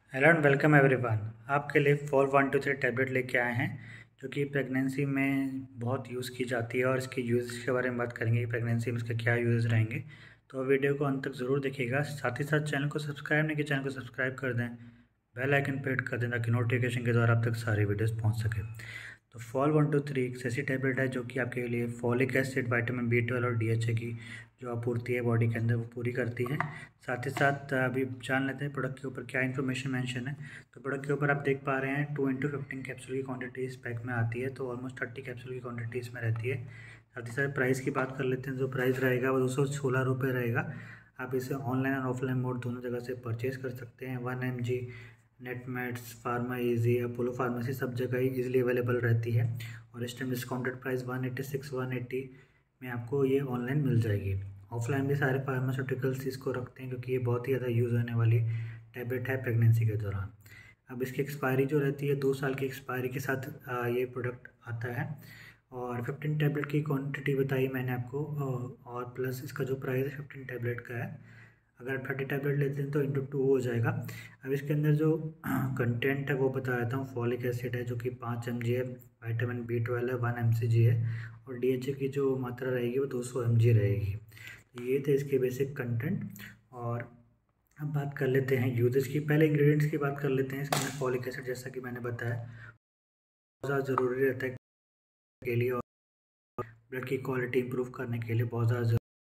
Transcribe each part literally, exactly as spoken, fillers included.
Hello and welcome everyone. आपके लिए fol one two three tablet लेके आए हैं जो कि प्रेगनेंसी में बहुत यूज़ की जाती है और इसके यूज़ के बारे में बात करेंगे कि प्रेगनेंसी में इसके क्या यूज़ रहेंगे। तो वीडियो को अंत तक ज़रूर देखिएगा। साथ ही साथ चैनल को सब्सक्राइब नहीं किया, चैनल को सब्सक्राइब कर दें, बेल आइकन पे हिट कर दें ताकि नोटिफिकेशन के द्वारा आप तक सारी वीडियोज़ पहुँच सके। तो फॉल वन टू थ्री एक ऐसी टैबलेट है जो कि आपके लिए folic acid, vitamin B twelve और डी एच ए की जो आपूर्ति है बॉडी के अंदर वो पूरी करती है। साथ ही साथ अभी जान लेते हैं प्रोडक्ट के ऊपर क्या इन्फॉर्मेशन मेंशन है। तो प्रोडक्ट के ऊपर आप देख पा रहे हैं टू इंटू फिफ्टीन कैप्सूल की क्वांटिटी इस पैक में आती है, तो ऑलमोस्ट थर्टी कैप्सूल की क्वांटिटी इसमें रहती है। साथ ही साथ प्राइस की बात कर लेते हैं। जो प्राइस रहेगा वो दो सौ सोलह रुपये रहेगा। आप इसे ऑनलाइन और ऑफलाइन मोड दोनों जगह से परचेज कर सकते हैं। One M G netmeds, pharma easy, Apollo pharmacy सब जगह ही ईजिली अवेलेबल रहती है। और इस time discounted price one eighty six one eighty में आपको ये ऑनलाइन मिल जाएगी। ऑफलाइन भी सारे फार्मास्यूटिकल्स इसको रखते हैं क्योंकि ये बहुत ही ज़्यादा यूज़ होने वाली टैबलेट है प्रेगनेंसी के दौरान। अब इसकी एक्सपायरी जो रहती है दो साल की एक्सपायरी के साथ आ, ये प्रोडक्ट आता है। और फिफ्टीन टैबलेट की क्वांटिटी बताई मैंने आपको, और प्लस इसका जो प्राइस है फिफ्टीन टैबलेट का है। अगर थर्टी टैबलेट लेते हैं तो इंटू टू हो जाएगा। अब इसके अंदर जो कंटेंट है वो बता देता हूँ। फॉलिक एसिड है जो कि पाँच एम जी है, विटामिन बी ट्वेल्व है वन एम सी जी है, और डी एच ए की जो मात्रा रहेगी वो दो सौ एम जी रहेगी। तो ये थे इसके बेसिक कंटेंट। और अब बात कर लेते हैं यूजेस की। पहले इंग्रेडिएंट्स की बात कर लेते हैं। इसके अंदर फॉलिक एसिड जैसा कि मैंने बताया बहुत ज़्यादा ज़रूरी रहता है के लिए, और ब्लड की क्वालिटी इंप्रूव करने के लिए बहुत ज़्यादा।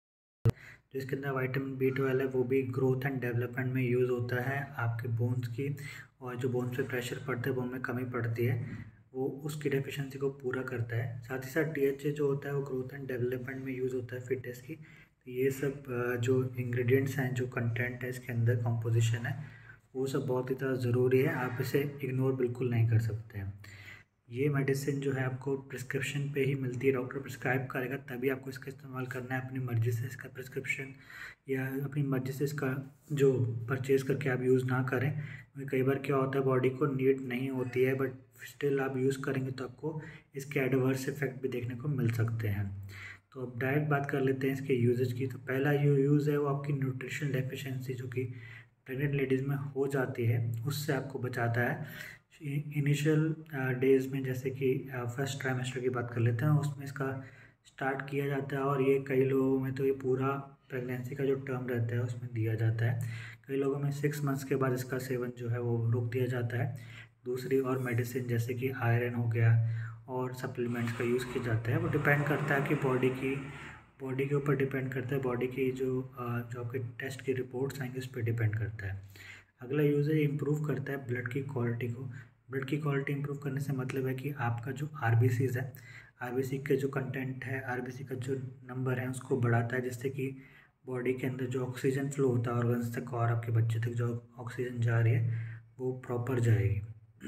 जो इसके अंदर विटामिन बी ट्वेल्व है वो भी ग्रोथ एंड डेवलपमेंट में यूज़ होता है आपके बोन्स की, और जो बोन्स पे प्रेशर पड़ता है, बोन में कमी पड़ती है, वो उसकी डेफिशिएंसी को पूरा करता है। साथ ही साथ डी एच ए जो होता है वो ग्रोथ एंड डेवलपमेंट में यूज़ होता है फिटनेस की। तो ये सब जो इंग्रेडिएंट्स हैं, जो कंटेंट है इसके अंदर, कंपोजिशन है, वो सब बहुत ही ज़्यादा ज़रूरी है। आप इसे इग्नोर बिल्कुल नहीं कर सकते हैं। ये मेडिसिन जो है आपको प्रिस्क्रिप्शन पे ही मिलती है। डॉक्टर प्रिस्क्राइब करेगा तभी आपको इसका इस्तेमाल करना है। अपनी मर्ज़ी से इसका प्रिस्क्रिप्शन या अपनी मर्ज़ी से इसका जो परचेज़ करके आप यूज़ ना करें। कई बार क्या होता है, बॉडी को नीड नहीं होती है बट स्टिल आप यूज़ करेंगे तो आपको इसके एडवर्स इफेक्ट भी देखने को मिल सकते हैं। तो अब डायरेक्ट बात कर लेते हैं इसके यूजेज की। तो पहला जो यूज़ है वो आपकी न्यूट्रिशन डेफिशिएंसी जो कि प्रेग्नेंट लेडीज़ में हो जाती है उससे आपको बचाता है। इनिशियल डेज़ में, जैसे कि फर्स्ट ट्राइमेस्टर की बात कर लेते हैं, उसमें इसका स्टार्ट किया जाता है, और ये कई लोगों में तो ये पूरा प्रेगनेंसी का जो टर्म रहता है उसमें दिया जाता है। कई लोगों में सिक्स मंथ्स के बाद इसका सेवन जो है वो रोक दिया जाता है। दूसरी और मेडिसिन जैसे कि आयरन हो गया और सप्लीमेंट्स का यूज़ किया जाता है। वो डिपेंड करता है कि बॉडी की बॉडी के ऊपर डिपेंड करता है, बॉडी की जो जो आपके टेस्ट की रिपोर्ट्स आएंगी उस पर डिपेंड करता है। अगला यूज़ है इम्प्रूव करता है ब्लड की क्वालिटी को। ब्लड की क्वालिटी इंप्रूव करने से मतलब है कि आपका जो आरबीसीज है, आरबीसी के जो कंटेंट है, आरबीसी का जो नंबर है उसको बढ़ाता है, जिससे कि बॉडी के अंदर जो ऑक्सीजन फ्लो होता है ऑर्गन्स तक और आपके बच्चे तक जो ऑक्सीजन जा रही है वो प्रॉपर जाएगी।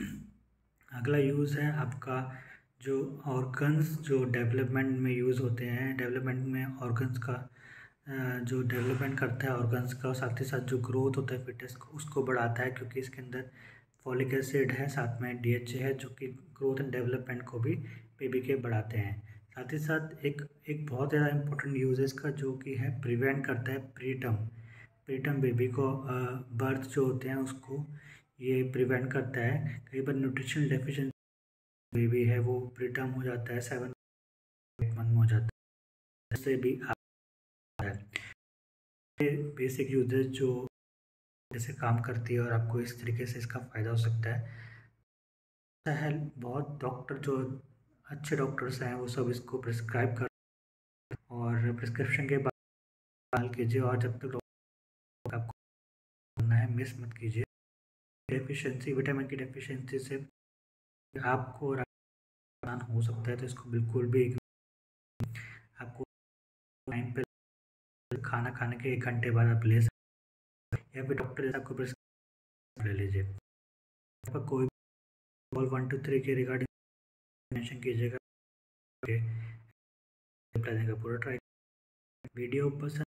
अगला यूज़ है आपका जो ऑर्गन्स जो डेवलपमेंट में यूज़ होते हैं। डेवलपमेंट में ऑर्गन्स का जो डेवलपमेंट करता है ऑर्गन्स का, और साथ ही साथ जो ग्रोथ होता है फिटनेस को उसको बढ़ाता है, क्योंकि इसके अंदर फॉलिक एसिड है, साथ में डी एच ए है जो कि ग्रोथ एंड डेवलपमेंट को भी बेबी के बढ़ाते हैं। साथ ही साथ एक एक बहुत ज़्यादा इंपॉर्टेंट यूज है इसका, जो कि है प्रिवेंट करता है प्रीटर्म प्रीटर्म बेबी को बर्थ जो होते हैं उसको ये प्रिवेंट करता है। कई बार न्यूट्रिशनल डेफिशिएंसी बेबी है वो प्रीटर्म हो जाता है, सेवन एट मंथ में हो जाता है, इससे भी आता है। बेसिक यूजेज जो जैसे काम करती है और आपको इस तरीके से इसका फ़ायदा हो सकता है। है बहुत डॉक्टर जो अच्छे डॉक्टर्स हैं वो सब इसको प्रिस्क्राइब कर, और प्रिस्क्रिप्शन के बाद कीजिए, और जब तक डॉक्टर आपको करना है मिस मत कीजिए। डेफिशिएंसी, विटामिन की डेफिशिएंसी से आपको नुकसान हो सकता है, तो इसको बिल्कुल भी आपको टाइम पे खाना खाने के एक घंटे बाद आप ले सकते हैं, या फिर डॉक्टर जैसे आपको प्रिस्क्राइब ले लीजिए। आपका कोई कॉल वन टू थ्री के रिगार्डिंग मेंशन कीजिएगा, पूरा ट्राई वीडियो पसंद